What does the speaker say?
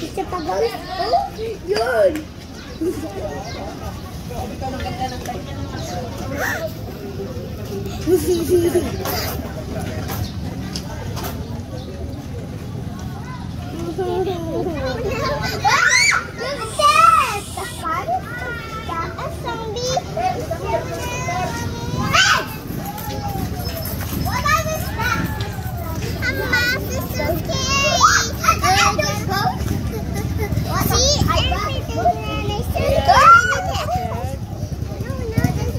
Isa pa guys. Oh, yun. Grabe ka, maganda ng kanya naman.